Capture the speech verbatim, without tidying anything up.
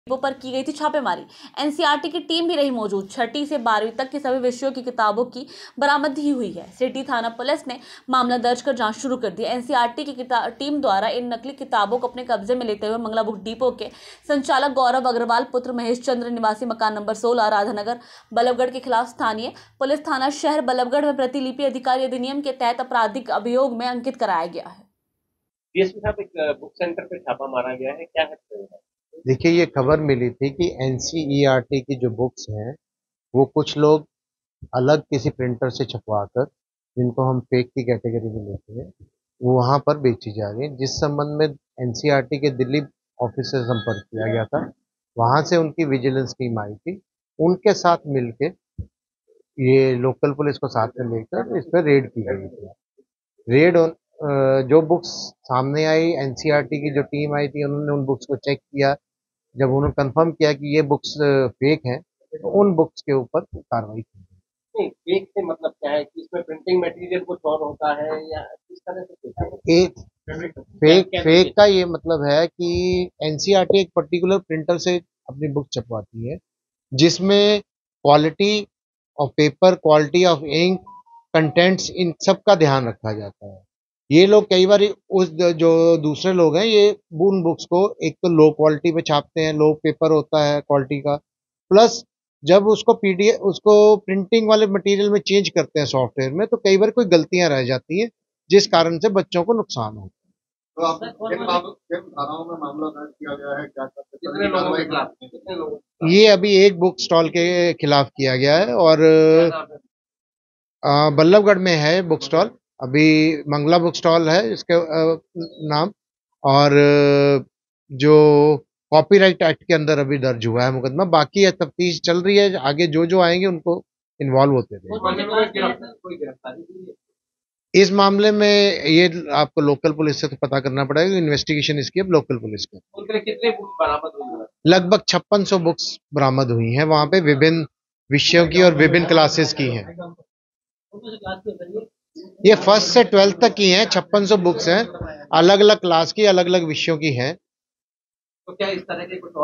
पर की गई थी छापेमारी। एनसीईआरटी की टीम भी रही मौजूद। छठी से बारहवीं तक के सभी विषयों की किताबों की बरामदगी हुई है। सिटी थाना पुलिस ने मामला दर्ज कर जांच शुरू कर दी। एनसीईआरटी की टीम द्वारा इन नकली किताबों को अपने कब्जे में लेते हुए मंगला बुक डिपो के संचालक गौरव अग्रवाल पुत्र महेश चंद्र निवासी मकान नंबर सोलह राधानगर बल्लभगढ़ के खिलाफ स्थानीय पुलिस थाना शहर बल्लभगढ़ में प्रतिलिपि अधिकारी अधिनियम के तहत आपराधिक अभियोग में अंकित कराया गया है। डीएसपी साहब, एक बुक सेंटर पे छापा मारा गया है, क्या है? देखिए, ये खबर मिली थी कि एनसीईआरटी की जो बुक्स हैं वो कुछ लोग अलग किसी प्रिंटर से छपवाकर, जिनको हम फेक की कैटेगरी में लेते हैं, वो वहाँ पर बेची जा रही है। जिस संबंध में एनसीईआरटी के दिल्ली ऑफिस से संपर्क किया गया था, वहाँ से उनकी विजिलेंस टीम आई थी। उनके साथ मिलके ये लोकल पुलिस को साथ में लेकर इस पर रेड की गई थी। रेड ऑन जो बुक्स सामने आई, एनसीईआरटी की जो टीम आई थी, उन्होंने उन बुक्स को चेक किया। जब उन्होंने कंफर्म किया कि ये बुक्स फेक हैं, तो उन बुक्स के ऊपर कार्रवाई की। नहीं, फेक से मतलब क्या है कि इसमें प्रिंटिंग मटेरियल कुछ और होता है या किस तरह से फेक है? एक फेक फेक का ये मतलब है कि एनसीईआरटी एक पर्टिकुलर प्रिंटर से अपनी बुक छपवाती है, जिसमें quality of paper, quality of ink, contents, इन सब का ध्यान रखा जाता है। ये लोग कई बार उस जो दूसरे लोग हैं, ये उन बुक्स को एक तो लो क्वालिटी पे छापते हैं, लो पेपर होता है क्वालिटी का, प्लस जब उसको पीडीएफ उसको प्रिंटिंग वाले मटेरियल में चेंज करते हैं सॉफ्टवेयर में, तो कई बार कोई गलतियां रह जाती हैं, जिस कारण से बच्चों को नुकसान होता है। तो आपने किन मामलों किन धाराओं में मामला दर्ज किया गया है, क्या कितने लोगों के खिलाफ, कितने लोगों? ये अभी एक बुक स्टॉल के खिलाफ किया गया है और बल्लभगढ़ में है बुक स्टॉल। अभी मंगला बुक स्टॉल है इसके नाम, और जो कॉपीराइट एक्ट के अंदर अभी दर्ज हुआ है मुकदमा। बाकी है, तफ्तीश चल रही है, आगे जो जो आएंगे उनको इन्वॉल्व होते रहेंगे। इस मामले में ये आपको लोकल पुलिस से तो पता करना पड़ेगा, इन्वेस्टिगेशन इसकी अब लोकल पुलिस को। कितने बुक बरामद हुई? लगभग छप्पन सौ बुक्स बरामद हुई हैं, वहां पे विभिन्न विषयों की और विभिन्न क्लासेस की हैं। ये फर्स्ट से ट्वेल्थ तक की हैं, छप्पन सौ बुक्स हैं, अलग अलग क्लास की, अलग अलग विषयों की हैं। तो क्या इस तरह के कुछ